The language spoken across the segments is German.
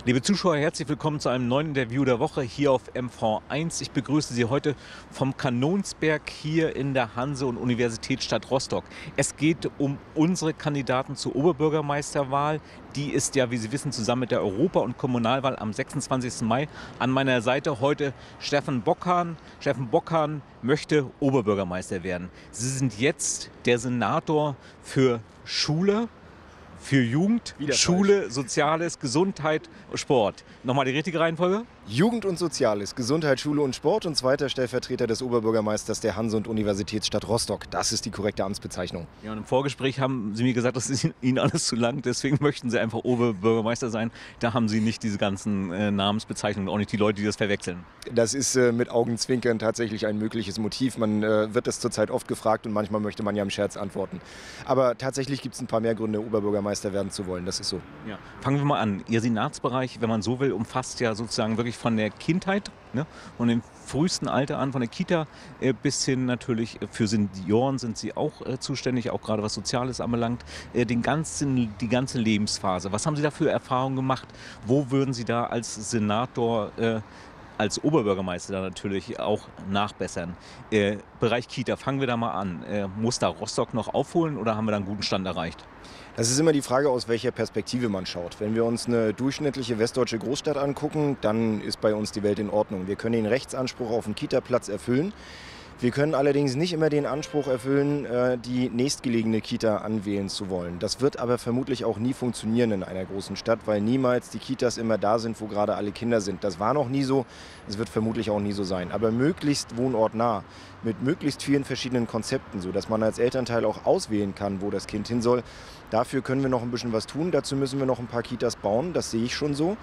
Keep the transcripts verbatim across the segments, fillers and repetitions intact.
Liebe Zuschauer, herzlich willkommen zu einem neuen Interview der Woche hier auf M V eins. Ich begrüße Sie heute vom Kanonsberg hier in der Hanse- und Universitätsstadt Rostock. Es geht um unsere Kandidaten zur Oberbürgermeisterwahl. Die ist ja, wie Sie wissen, zusammen mit der Europa- und Kommunalwahl am sechsundzwanzigsten Mai. An meiner Seite heute Steffen Bockhahn. Steffen Bockhahn möchte Oberbürgermeister werden. Sie sind jetzt der Senator für Schule, für Jugend, Wieder Schule, Soziales, Gesundheit, Sport. Nochmal die richtige Reihenfolge? Jugend und Soziales, Gesundheit, Schule und Sport und zweiter Stellvertreter des Oberbürgermeisters der Hanse- und Universitätsstadt Rostock. Das ist die korrekte Amtsbezeichnung. Ja, und im Vorgespräch haben Sie mir gesagt, das ist Ihnen alles zu lang, deswegen möchten Sie einfach Oberbürgermeister sein. Da haben Sie nicht diese ganzen äh, Namensbezeichnungen, auch nicht die Leute, die das verwechseln. Das ist äh, mit Augenzwinkern tatsächlich ein mögliches Motiv. Man äh, wird das zurzeit oft gefragt und manchmal möchte man ja im Scherz antworten. Aber tatsächlich gibt es ein paar mehr Gründe, Oberbürgermeister werden zu wollen. Das ist so. Ja. Fangen wir mal an. Ihr Senatsbereich, wenn man so will, umfasst ja sozusagen wirklich von der Kindheit, ne, von dem frühesten Alter an, von der Kita äh, bis hin natürlich äh, für Senioren sind Sie auch äh, zuständig, auch gerade was Soziales anbelangt, äh, den ganzen, die ganze Lebensphase. Was haben Sie da für Erfahrungen gemacht? Wo würden Sie da als Senator, äh, als Oberbürgermeister da natürlich auch nachbessern? Äh, Bereich Kita, fangen wir da mal an. Äh, muss da Rostock noch aufholen oder haben wir da einen guten Stand erreicht? Das ist immer die Frage, aus welcher Perspektive man schaut. Wenn wir uns eine durchschnittliche westdeutsche Großstadt angucken, dann ist bei uns die Welt in Ordnung. Wir können den Rechtsanspruch auf einen Kita-Platz erfüllen. Wir können allerdings nicht immer den Anspruch erfüllen, die nächstgelegene Kita anwählen zu wollen. Das wird aber vermutlich auch nie funktionieren in einer großen Stadt, weil niemals die Kitas immer da sind, wo gerade alle Kinder sind. Das war noch nie so, es wird vermutlich auch nie so sein. Aber möglichst wohnortnah, mit möglichst vielen verschiedenen Konzepten, sodass man als Elternteil auch auswählen kann, wo das Kind hin soll. Dafür können wir noch ein bisschen was tun. Dazu müssen wir noch ein paar Kitas bauen, das sehe ich schon so.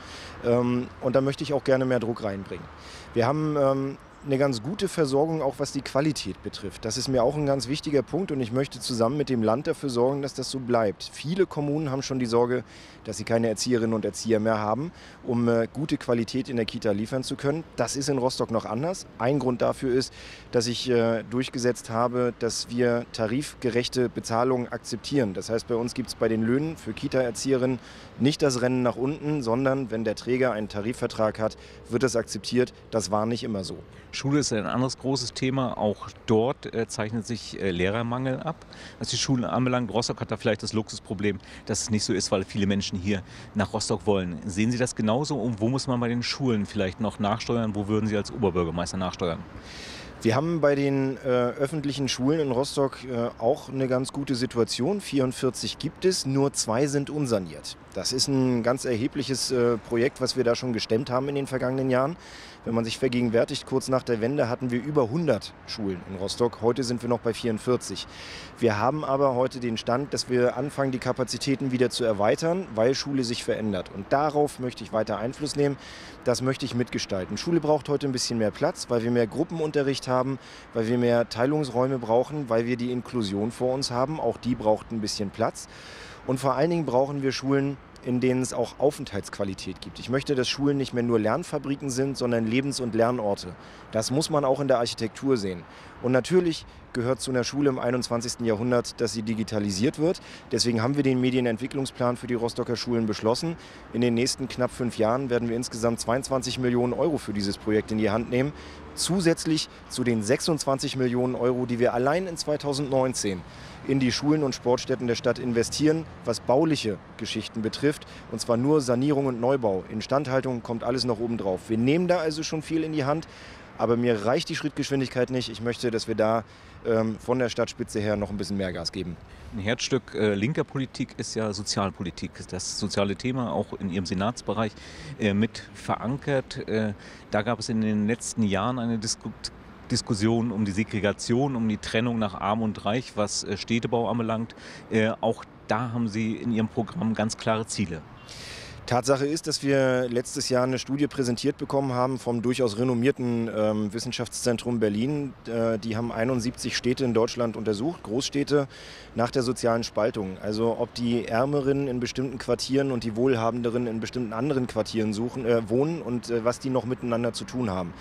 Und da möchte ich auch gerne mehr Druck reinbringen. Wir haben eine ganz gute Versorgung, auch was die Qualität betrifft. Das ist mir auch ein ganz wichtiger Punkt und ich möchte zusammen mit dem Land dafür sorgen, dass das so bleibt. Viele Kommunen haben schon die Sorge, dass sie keine Erzieherinnen und Erzieher mehr haben, um äh, gute Qualität in der Kita liefern zu können. Das ist in Rostock noch anders. Ein Grund dafür ist, dass ich äh, durchgesetzt habe, dass wir tarifgerechte Bezahlungen akzeptieren. Das heißt, bei uns gibt es bei den Löhnen für Kita-Erzieherinnen nicht das Rennen nach unten, sondern wenn der Träger einen Tarifvertrag hat, wird das akzeptiert. Das war nicht immer so. Schule ist ein anderes großes Thema. Auch dort äh, zeichnet sich äh, Lehrermangel ab. Was die Schulen anbelangt, Rostock hat da vielleicht das Luxusproblem, dass es nicht so ist, weil viele Menschen hier nach Rostock wollen. Sehen Sie das genauso? Und wo muss man bei den Schulen vielleicht noch nachsteuern? Wo würden Sie als Oberbürgermeister nachsteuern? Wir haben bei den äh, öffentlichen Schulen in Rostock äh, auch eine ganz gute Situation. vierundvierzig gibt es, nur zwei sind unsaniert. Das ist ein ganz erhebliches äh, Projekt, was wir da schon gestemmt haben in den vergangenen Jahren. Wenn man sich vergegenwärtigt, kurz nach der Wende hatten wir über hundert Schulen in Rostock. Heute sind wir noch bei vierundvierzig. Wir haben aber heute den Stand, dass wir anfangen, die Kapazitäten wieder zu erweitern, weil Schule sich verändert. Und darauf möchte ich weiter Einfluss nehmen. Das möchte ich mitgestalten. Schule braucht heute ein bisschen mehr Platz, weil wir mehr Gruppenunterricht haben, weil wir mehr Teilungsräume brauchen, weil wir die Inklusion vor uns haben. Auch die braucht ein bisschen Platz. Und vor allen Dingen brauchen wir Schulen, in denen es auch Aufenthaltsqualität gibt. Ich möchte, dass Schulen nicht mehr nur Lernfabriken sind, sondern Lebens- und Lernorte. Das muss man auch in der Architektur sehen. Und natürlich gehört zu einer Schule im einundzwanzigsten Jahrhundert, dass sie digitalisiert wird. Deswegen haben wir den Medienentwicklungsplan für die Rostocker Schulen beschlossen. In den nächsten knapp fünf Jahren werden wir insgesamt zweiundzwanzig Millionen Euro für dieses Projekt in die Hand nehmen. Zusätzlich zu den sechsundzwanzig Millionen Euro, die wir allein in zweitausendneunzehn in die Schulen und Sportstätten der Stadt investieren, was bauliche Geschichten betrifft. Und zwar nur Sanierung und Neubau. Instandhaltung kommt alles noch oben drauf. Wir nehmen da also schon viel in die Hand. Aber mir reicht die Schrittgeschwindigkeit nicht. Ich möchte, dass wir da ähm, von der Stadtspitze her noch ein bisschen mehr Gas geben. Ein Herzstück äh, linker Politik ist ja Sozialpolitik. Das soziale Thema auch in Ihrem Senatsbereich äh, mit verankert. Äh, da gab es in den letzten Jahren eine Disku Diskussion um die Segregation, um die Trennung nach Arm und Reich, was äh, Städtebau anbelangt. Äh, auch da haben Sie in Ihrem Programm ganz klare Ziele. Tatsache ist, dass wir letztes Jahr eine Studie präsentiert bekommen haben vom durchaus renommierten ähm, Wissenschaftszentrum Berlin. Äh, die haben einundsiebzig Städte in Deutschland untersucht, Großstädte, nach der sozialen Spaltung. Also ob die Ärmeren in bestimmten Quartieren und die Wohlhabenderen in bestimmten anderen Quartieren suchen, äh, wohnen und äh, was die noch miteinander zu tun haben.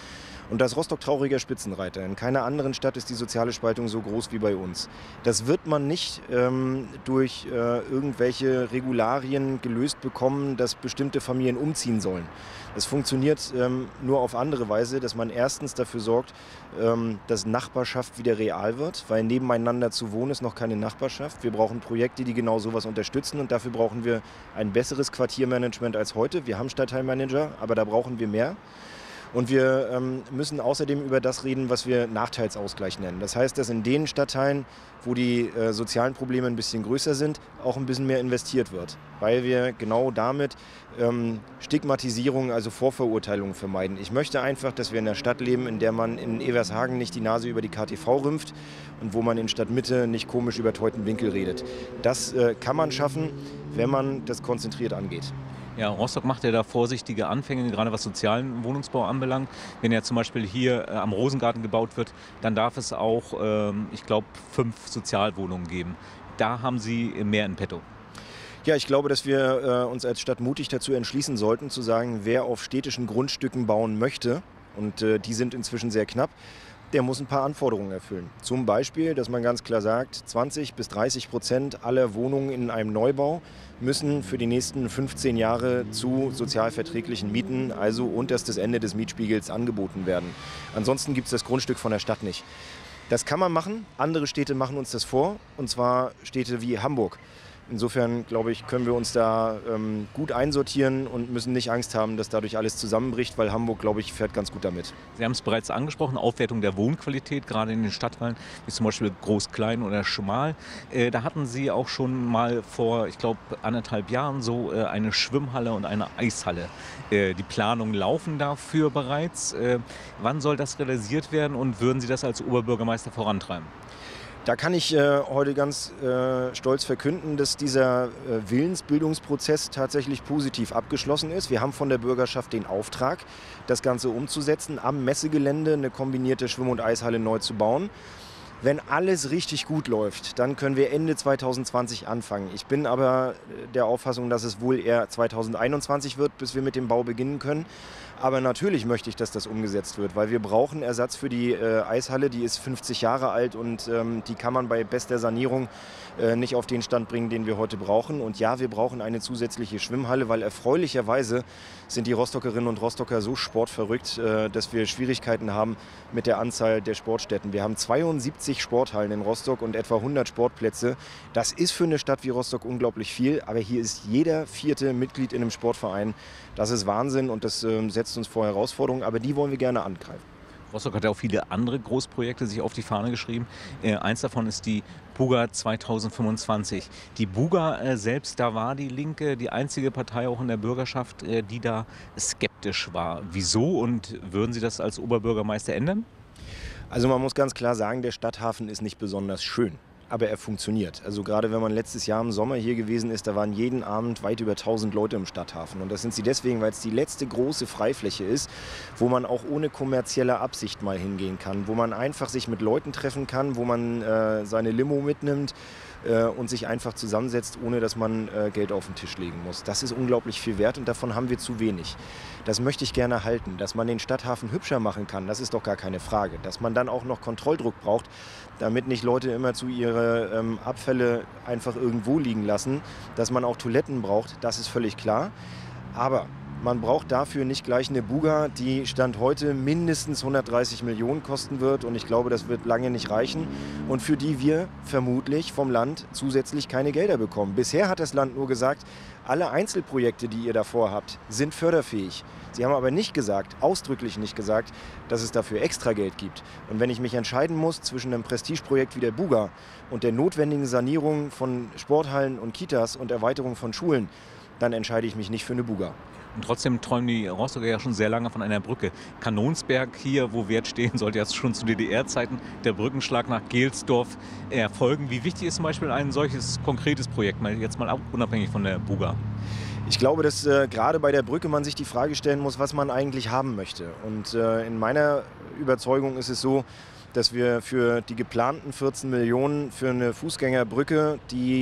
Und da ist Rostock trauriger Spitzenreiter. In keiner anderen Stadt ist die soziale Spaltung so groß wie bei uns. Das wird man nicht ähm, durch äh, irgendwelche Regularien gelöst bekommen, dass bestimmte Familien umziehen sollen. Es funktioniert ähm, nur auf andere Weise, dass man erstens dafür sorgt, ähm, dass Nachbarschaft wieder real wird, weil nebeneinander zu wohnen ist noch keine Nachbarschaft. Wir brauchen Projekte, die genau sowas unterstützen und dafür brauchen wir ein besseres Quartiermanagement als heute. Wir haben Stadtteilmanager, aber da brauchen wir mehr. Und wir ähm, müssen außerdem über das reden, was wir Nachteilsausgleich nennen. Das heißt, dass in den Stadtteilen, wo die äh, sozialen Probleme ein bisschen größer sind, auch ein bisschen mehr investiert wird. Weil wir genau damit ähm, Stigmatisierung, also Vorverurteilungen vermeiden. Ich möchte einfach, dass wir in einer Stadt leben, in der man in Evershagen nicht die Nase über die K T V rümpft und wo man in Stadtmitte nicht komisch über Teutenwinkel redet. Das äh, kann man schaffen, wenn man das konzentriert angeht. Ja, Rostock macht ja da vorsichtige Anfänge, gerade was sozialen Wohnungsbau anbelangt. Wenn ja zum Beispiel hier äh, am Rosengarten gebaut wird, dann darf es auch, ähm, ich glaube, fünf Sozialwohnungen geben. Da haben Sie mehr in petto. Ja, ich glaube, dass wir äh, uns als Stadt mutig dazu entschließen sollten, zu sagen, wer auf städtischen Grundstücken bauen möchte, und äh, die sind inzwischen sehr knapp, der muss ein paar Anforderungen erfüllen. Zum Beispiel, dass man ganz klar sagt, zwanzig bis dreißig Prozent aller Wohnungen in einem Neubau müssen für die nächsten fünfzehn Jahre zu sozialverträglichen Mieten, also unterstes Ende des Mietspiegels, angeboten werden. Ansonsten gibt es das Grundstück von der Stadt nicht. Das kann man machen. Andere Städte machen uns das vor, und zwar Städte wie Hamburg. Insofern, glaube ich, können wir uns da ähm, gut einsortieren und müssen nicht Angst haben, dass dadurch alles zusammenbricht, weil Hamburg, glaube ich, fährt ganz gut damit. Sie haben es bereits angesprochen, Aufwertung der Wohnqualität, gerade in den Stadtteilen, wie zum Beispiel Groß, Klein oder Schmal. Äh, da hatten Sie auch schon mal vor, ich glaube, anderthalb Jahren so äh, eine Schwimmhalle und eine Eishalle. Äh, die Planungen laufen dafür bereits. Äh, wann soll das realisiert werden und würden Sie das als Oberbürgermeister vorantreiben? Da kann ich äh, heute ganz äh, stolz verkünden, dass dieser äh, Willensbildungsprozess tatsächlich positiv abgeschlossen ist. Wir haben von der Bürgerschaft den Auftrag, das Ganze umzusetzen, am Messegelände eine kombinierte Schwimm- und Eishalle neu zu bauen. Wenn alles richtig gut läuft, dann können wir Ende zweitausendzwanzig anfangen. Ich bin aber der Auffassung, dass es wohl eher zweitausendeinundzwanzig wird, bis wir mit dem Bau beginnen können. Aber natürlich möchte ich, dass das umgesetzt wird, weil wir brauchen Ersatz für die äh, Eishalle. Die ist fünfzig Jahre alt und ähm, die kann man bei bester Sanierung äh, nicht auf den Stand bringen, den wir heute brauchen. Und ja, wir brauchen eine zusätzliche Schwimmhalle, weil erfreulicherweise sind die Rostockerinnen und Rostocker so sportverrückt, äh, dass wir Schwierigkeiten haben mit der Anzahl der Sportstätten. Wir haben zweiundsiebzig Sporthallen in Rostock und etwa hundert Sportplätze. Das ist für eine Stadt wie Rostock unglaublich viel, aber hier ist jeder vierte Mitglied in einem Sportverein. Das ist Wahnsinn und das äh, setzt uns vor Herausforderungen, aber die wollen wir gerne angreifen. Rostock hat ja auch viele andere Großprojekte sich auf die Fahne geschrieben. Äh, eins davon ist die Buga zweitausendfünfundzwanzig. Die Buga äh, selbst, da war die Linke die einzige Partei auch in der Bürgerschaft, äh, die da skeptisch war. Wieso und würden Sie das als Oberbürgermeister ändern? Also man muss ganz klar sagen, der Stadthafen ist nicht besonders schön. Aber er funktioniert. Also gerade wenn man letztes Jahr im Sommer hier gewesen ist, da waren jeden Abend weit über tausend Leute im Stadthafen. Und das sind sie deswegen, weil es die letzte große Freifläche ist, wo man auch ohne kommerzielle Absicht mal hingehen kann, wo man einfach sich mit Leuten treffen kann, wo man äh, seine Limo mitnimmt äh, und sich einfach zusammensetzt, ohne dass man äh, Geld auf den Tisch legen muss. Das ist unglaublich viel wert und davon haben wir zu wenig. Das möchte ich gerne halten. Dass man den Stadthafen hübscher machen kann, das ist doch gar keine Frage. Dass man dann auch noch Kontrolldruck braucht, damit nicht Leute immer zu ihre ähm, Abfälle einfach irgendwo liegen lassen. Dass man auch Toiletten braucht, das ist völlig klar. Aber man braucht dafür nicht gleich eine Buga, die Stand heute mindestens hundertdreißig Millionen kosten wird. Und ich glaube, das wird lange nicht reichen. Und für die wir vermutlich vom Land zusätzlich keine Gelder bekommen. Bisher hat das Land nur gesagt, alle Einzelprojekte, die ihr davor habt, sind förderfähig. Sie haben aber nicht gesagt, ausdrücklich nicht gesagt, dass es dafür extra Geld gibt. Und wenn ich mich entscheiden muss zwischen einem Prestigeprojekt wie der Buga und der notwendigen Sanierung von Sporthallen und Kitas und Erweiterung von Schulen, dann entscheide ich mich nicht für eine Buga. Und trotzdem träumen die Rostocker ja schon sehr lange von einer Brücke. Kanonsberg hier, wo Wert stehen sollte, jetzt schon zu D D R-Zeiten, der Brückenschlag nach Gelsdorf erfolgen. Wie wichtig ist zum Beispiel ein solches konkretes Projekt, mal jetzt mal unabhängig von der Buga? Ich glaube, dass äh, gerade bei der Brücke man sich die Frage stellen muss, was man eigentlich haben möchte. Und äh, in meiner Überzeugung ist es so, dass wir für die geplanten vierzehn Millionen für eine Fußgängerbrücke, die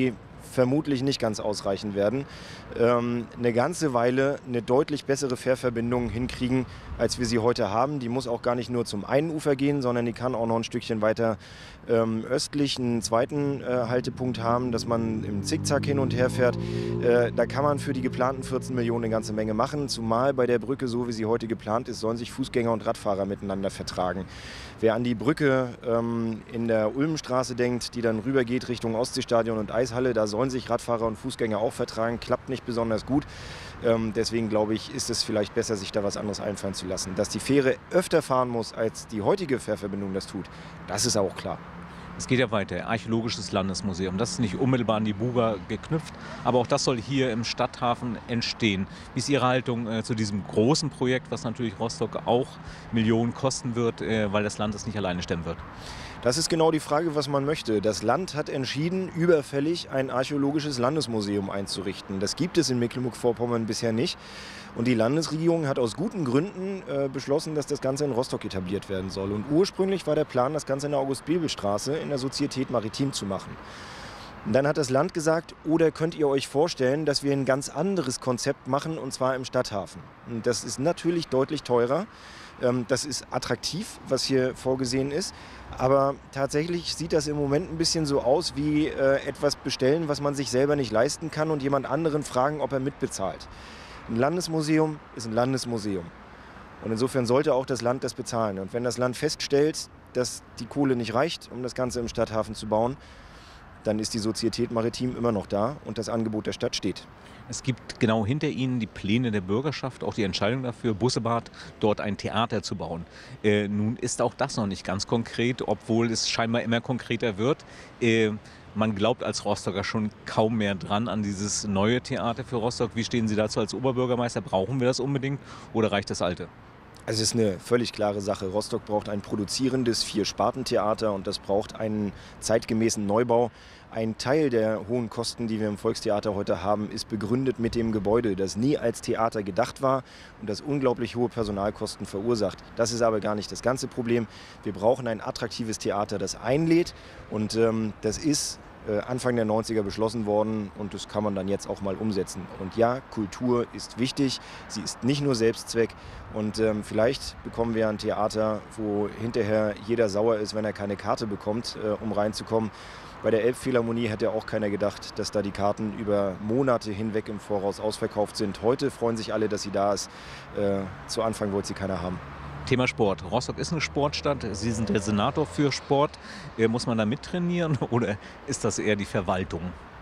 vermutlich nicht ganz ausreichen werden, ähm, eine ganze Weile eine deutlich bessere Fährverbindung hinkriegen, als wir sie heute haben. Die muss auch gar nicht nur zum einen Ufer gehen, sondern die kann auch noch ein Stückchen weiter ähm, östlich einen zweiten äh, Haltepunkt haben, dass man im Zickzack hin und her fährt. Äh, da kann man für die geplanten vierzehn Millionen eine ganze Menge machen, zumal bei der Brücke, so wie sie heute geplant ist, sollen sich Fußgänger und Radfahrer miteinander vertragen. Wer an die Brücke ähm, in der Ulmenstraße denkt, die dann rübergeht Richtung Ostseestadion und Eishalle, da sollen sich Radfahrer und Fußgänger auch vertragen, klappt nicht besonders gut. Ähm, deswegen glaube ich, ist es vielleicht besser, sich da was anderes einfallen zu lassen. Dass die Fähre öfter fahren muss, als die heutige Fährverbindung das tut, das ist auch klar. Es geht ja weiter, Archäologisches Landesmuseum. Das ist nicht unmittelbar an die Buga geknüpft, aber auch das soll hier im Stadthafen entstehen. Wie ist Ihre Haltung äh, zu diesem großen Projekt, was natürlich Rostock auch Millionen kosten wird, äh, weil das Land es nicht alleine stemmen wird? Das ist genau die Frage, was man möchte. Das Land hat entschieden, überfällig ein archäologisches Landesmuseum einzurichten. Das gibt es in Mecklenburg-Vorpommern bisher nicht. Und die Landesregierung hat aus guten Gründen äh, beschlossen, dass das Ganze in Rostock etabliert werden soll. Und ursprünglich war der Plan, das Ganze in der August-Bebel-Straße in der Sozietät Maritim zu machen. Und dann hat das Land gesagt, oder könnt ihr euch vorstellen, dass wir ein ganz anderes Konzept machen, und zwar im Stadthafen. Und das ist natürlich deutlich teurer. Ähm, das ist attraktiv, was hier vorgesehen ist. Aber tatsächlich sieht das im Moment ein bisschen so aus wie äh, etwas bestellen, was man sich selber nicht leisten kann und jemand anderen fragen, ob er mitbezahlt. Ein Landesmuseum ist ein Landesmuseum. Und insofern sollte auch das Land das bezahlen. Und wenn das Land feststellt, dass die Kohle nicht reicht, um das Ganze im Stadthafen zu bauen, dann ist die Sozietät Maritim immer noch da und das Angebot der Stadt steht. Es gibt genau hinter Ihnen die Pläne der Bürgerschaft, auch die Entscheidung dafür, Bussebad dort ein Theater zu bauen. Äh, nun ist auch das noch nicht ganz konkret, obwohl es scheinbar immer konkreter wird. Äh, man glaubt als Rostocker schon kaum mehr dran an dieses neue Theater für Rostock. Wie stehen Sie dazu als Oberbürgermeister? Brauchen wir das unbedingt oder reicht das alte? Also es ist eine völlig klare Sache. Rostock braucht ein produzierendes Vier-Sparten-Theater und das braucht einen zeitgemäßen Neubau. Ein Teil der hohen Kosten, die wir im Volkstheater heute haben, ist begründet mit dem Gebäude, das nie als Theater gedacht war und das unglaublich hohe Personalkosten verursacht. Das ist aber gar nicht das ganze Problem. Wir brauchen ein attraktives Theater, das einlädt und ähm, das ist äh, Anfang der neunziger beschlossen worden und das kann man dann jetzt auch mal umsetzen. Und ja, Kultur ist wichtig, sie ist nicht nur Selbstzweck und ähm, vielleicht bekommen wir ein Theater, wo hinterher jeder sauer ist, wenn er keine Karte bekommt, äh, um reinzukommen. Bei der Elbphilharmonie hätte auch keiner gedacht, dass da die Karten über Monate hinweg im Voraus ausverkauft sind. Heute freuen sich alle, dass sie da ist. Äh, zu Anfang wollte sie keiner haben. Thema Sport. Rostock ist eine Sportstadt. Sie sind der Senator für Sport. Äh, muss man da mittrainieren oder ist das eher die Verwaltung?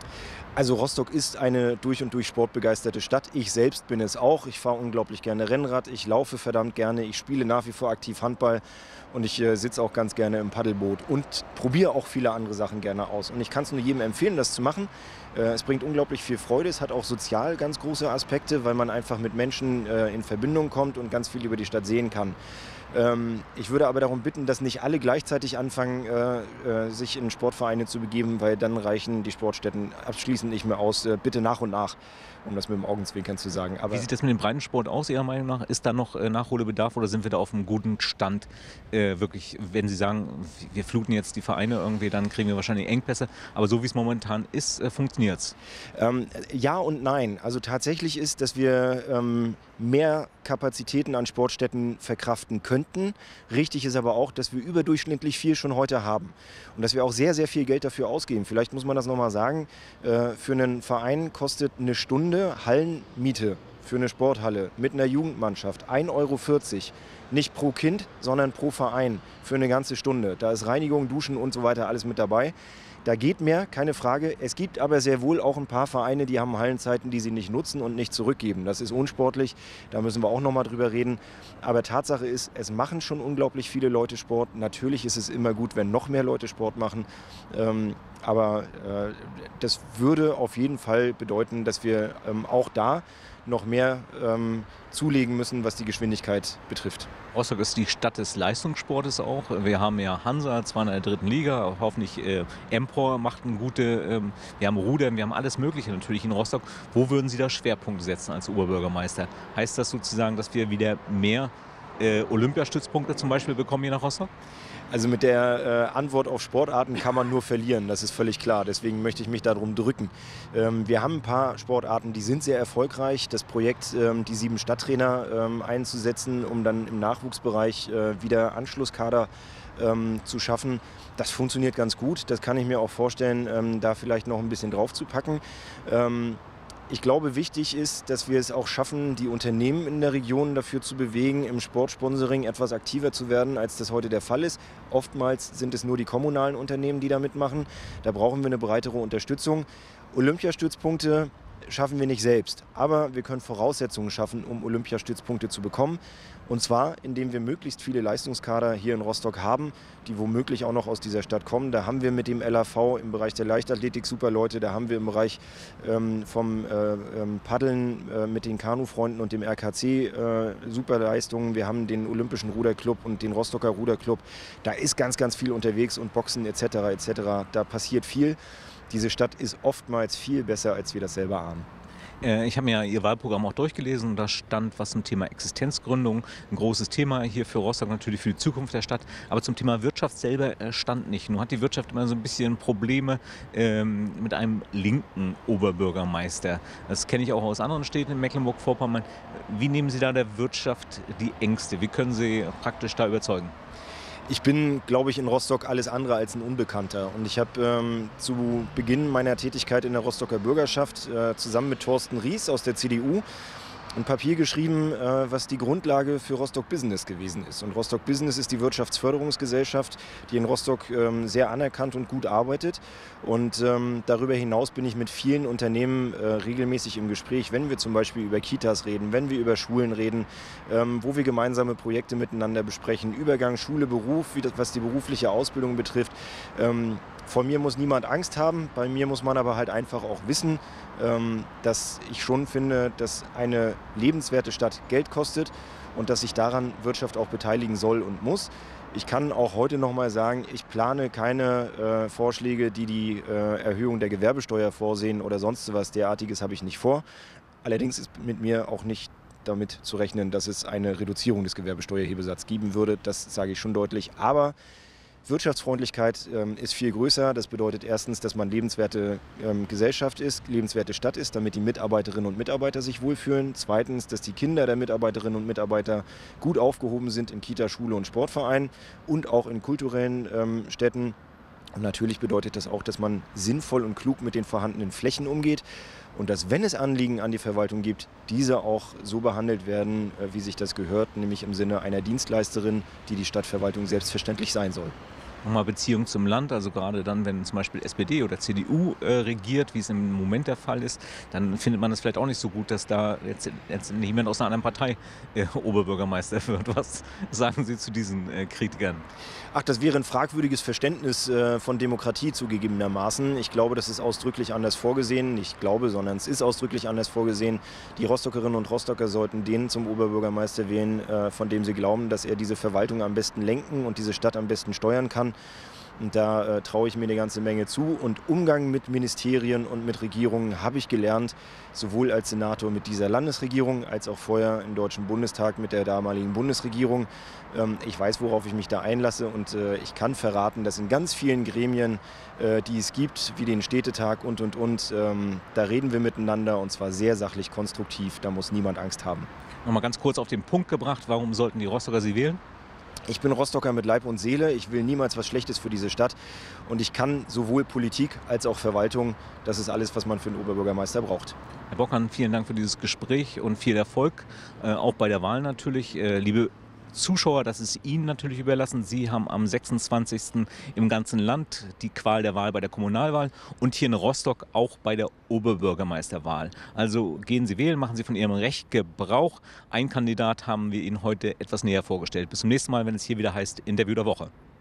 Also Rostock ist eine durch und durch sportbegeisterte Stadt. Ich selbst bin es auch. Ich fahre unglaublich gerne Rennrad. Ich laufe verdammt gerne. Ich spiele nach wie vor aktiv Handball. Und ich äh, sitze auch ganz gerne im Paddelboot und probiere auch viele andere Sachen gerne aus. Und ich kann es nur jedem empfehlen, das zu machen. Äh, es bringt unglaublich viel Freude. Es hat auch sozial ganz große Aspekte, weil man einfach mit Menschen äh, in Verbindung kommt und ganz viel über die Stadt sehen kann. Ähm, ich würde aber darum bitten, dass nicht alle gleichzeitig anfangen, äh, äh, sich in Sportvereine zu begeben, weil dann reichen die Sportstätten abschließend nicht mehr aus. Äh, bitte nach und nach, um das mit dem Augenzwinkern zu sagen. Aber wie sieht das mit dem Breitensport aus, Ihrer Meinung nach? Ist da noch äh, Nachholbedarf oder sind wir da auf einem guten Stand? Äh, wirklich, wenn Sie sagen, wir fluten jetzt die Vereine irgendwie, dann kriegen wir wahrscheinlich Engpässe. Aber so wie es momentan ist, äh, funktioniert es. Ähm, ja und nein. Also tatsächlich ist, dass wir ähm, mehr Kapazitäten an Sportstätten verkraften könnten. Richtig ist aber auch, dass wir überdurchschnittlich viel schon heute haben. Und dass wir auch sehr, sehr viel Geld dafür ausgeben. Vielleicht muss man das nochmal sagen. Äh, für einen Verein kostet eine Stunde Hallenmiete für eine Sporthalle mit einer Jugendmannschaft ein Euro vierzig. Nicht pro Kind, sondern pro Verein für eine ganze Stunde. Da ist Reinigung, Duschen und so weiter alles mit dabei. Da geht mehr, keine Frage. Es gibt aber sehr wohl auch ein paar Vereine, die haben Hallenzeiten, die sie nicht nutzen und nicht zurückgeben. Das ist unsportlich, da müssen wir auch noch mal drüber reden. Aber Tatsache ist, es machen schon unglaublich viele Leute Sport. Natürlich ist es immer gut, wenn noch mehr Leute Sport machen. Ähm, aber äh, das würde auf jeden Fall bedeuten, dass wir ähm, auch da noch mehr ähm, zulegen müssen, was die Geschwindigkeit betrifft. Rostock ist die Stadt des Leistungssportes auch. Wir haben ja Hansa, zwar in der dritten Liga, hoffentlich äh, Empor macht eine gute, ähm, wir haben Rudern, wir haben alles Mögliche natürlich in Rostock. Wo würden Sie da Schwerpunkte setzen als Oberbürgermeister? Heißt das sozusagen, dass wir wieder mehr äh, Olympiastützpunkte zum Beispiel bekommen hier nach Rostock? Also mit der äh, Antwort auf Sportarten kann man nur verlieren, das ist völlig klar. Deswegen möchte ich mich darum drücken. Ähm, wir haben ein paar Sportarten, die sind sehr erfolgreich. Das Projekt, ähm, die sieben Stadttrainer ähm, einzusetzen, um dann im Nachwuchsbereich äh, wieder Anschlusskader ähm, zu schaffen, das funktioniert ganz gut. Das kann ich mir auch vorstellen, ähm, da vielleicht noch ein bisschen drauf zu packen. Ähm, Ich glaube, wichtig ist, dass wir es auch schaffen, die Unternehmen in der Region dafür zu bewegen, im Sportsponsoring etwas aktiver zu werden, als das heute der Fall ist. Oftmals sind es nur die kommunalen Unternehmen, die da mitmachen. Da brauchen wir eine breitere Unterstützung. Olympiastützpunkte schaffen wir nicht selbst, aber wir können Voraussetzungen schaffen, um Olympiastützpunkte zu bekommen. Und zwar, indem wir möglichst viele Leistungskader hier in Rostock haben, die womöglich auch noch aus dieser Stadt kommen. Da haben wir mit dem L A V im Bereich der Leichtathletik super Leute, da haben wir im Bereich ähm, vom äh, ähm, Paddeln äh, mit den Kanufreunden und dem R K C äh, super Leistungen. Wir haben den Olympischen Ruderclub und den Rostocker Ruderclub. Da ist ganz, ganz viel unterwegs und Boxen et cetera et cetera. Da passiert viel. Diese Stadt ist oftmals viel besser, als wir das selber ahnen. Äh, Ich habe mir Ihr Wahlprogramm auch durchgelesen und da stand was zum Thema Existenzgründung, ein großes Thema hier für Rostock, natürlich für die Zukunft der Stadt. Aber zum Thema Wirtschaft selber äh, stand nicht. Nun hat die Wirtschaft immer so ein bisschen Probleme ähm, mit einem linken Oberbürgermeister. Das kenne ich auch aus anderen Städten in Mecklenburg-Vorpommern. Wie nehmen Sie da der Wirtschaft die Ängste? Wie können Sie praktisch da überzeugen? Ich bin, glaube ich, in Rostock alles andere als ein Unbekannter. Und ich habe ähm, zu Beginn meiner Tätigkeit in der Rostocker Bürgerschaft äh, zusammen mit Thorsten Ries aus der C D U ein Papier geschrieben, äh, was die Grundlage für Rostock Business gewesen ist. Und Rostock Business ist die Wirtschaftsförderungsgesellschaft, die in Rostock ähm, sehr anerkannt und gut arbeitet. Und ähm, darüber hinaus bin ich mit vielen Unternehmen äh, regelmäßig im Gespräch, wenn wir zum Beispiel über Kitas reden, wenn wir über Schulen reden, ähm, wo wir gemeinsame Projekte miteinander besprechen, Übergang Schule, Beruf, wie das, was die berufliche Ausbildung betrifft. Ähm, Vor mir muss niemand Angst haben, bei mir muss man aber halt einfach auch wissen, ähm, dass ich schon finde, dass eine lebenswerte Stadt Geld kostet und dass sich daran Wirtschaft auch beteiligen soll und muss. Ich kann auch heute noch mal sagen, ich plane keine äh, Vorschläge, die die äh, Erhöhung der Gewerbesteuer vorsehen oder sonst was derartiges habe ich nicht vor. Allerdings ist mit mir auch nicht damit zu rechnen, dass es eine Reduzierung des Gewerbesteuerhebesatzes geben würde. Das sage ich schon deutlich. Aber Wirtschaftsfreundlichkeit ähm, ist viel größer. Das bedeutet erstens, dass man lebenswerte ähm, Gesellschaft ist, lebenswerte Stadt ist, damit die Mitarbeiterinnen und Mitarbeiter sich wohlfühlen. Zweitens, dass die Kinder der Mitarbeiterinnen und Mitarbeiter gut aufgehoben sind in Kita, Schule und Sportverein und auch in kulturellen ähm, Städten. Und natürlich bedeutet das auch, dass man sinnvoll und klug mit den vorhandenen Flächen umgeht und dass, wenn es Anliegen an die Verwaltung gibt, diese auch so behandelt werden, wie sich das gehört, nämlich im Sinne einer Dienstleisterin, die die Stadtverwaltung selbstverständlich sein soll. Nochmal Beziehung zum Land, also gerade dann, wenn zum Beispiel S P D oder C D U äh, regiert, wie es im Moment der Fall ist, dann findet man es vielleicht auch nicht so gut, dass da jetzt, jetzt jemand aus einer anderen Partei äh, Oberbürgermeister wird. Was sagen Sie zu diesen äh, Kritikern? Ach, das wäre ein fragwürdiges Verständnis äh, von Demokratie zugegebenermaßen. Ich glaube, das ist ausdrücklich anders vorgesehen. Nicht glaube, sondern es ist ausdrücklich anders vorgesehen. Die Rostockerinnen und Rostocker sollten den zum Oberbürgermeister wählen, äh, von dem sie glauben, dass er diese Verwaltung am besten lenken und diese Stadt am besten steuern kann. Und da äh, traue ich mir eine ganze Menge zu. Und Umgang mit Ministerien und mit Regierungen habe ich gelernt, sowohl als Senator mit dieser Landesregierung, als auch vorher im Deutschen Bundestag mit der damaligen Bundesregierung. Ähm, ich weiß, worauf ich mich da einlasse und äh, ich kann verraten, dass in ganz vielen Gremien, äh, die es gibt, wie den Städtetag und, und, und, ähm, da reden wir miteinander und zwar sehr sachlich konstruktiv. Da muss niemand Angst haben. Nochmal ganz kurz auf den Punkt gebracht, warum sollten die Rostocker Sie wählen? Ich bin Rostocker mit Leib und Seele. Ich will niemals was Schlechtes für diese Stadt. Und ich kann sowohl Politik als auch Verwaltung. Das ist alles, was man für einen Oberbürgermeister braucht. Herr Bockmann, vielen Dank für dieses Gespräch und viel Erfolg, äh, auch bei der Wahl natürlich. Äh, liebe Zuschauer, das ist Ihnen natürlich überlassen. Sie haben am sechsundzwanzigsten im ganzen Land die Qual der Wahl bei der Kommunalwahl und hier in Rostock auch bei der Oberbürgermeisterwahl. Also gehen Sie wählen, machen Sie von Ihrem Recht Gebrauch. Ein Kandidat haben wir Ihnen heute etwas näher vorgestellt. Bis zum nächsten Mal, wenn es hier wieder heißt Interview der Woche.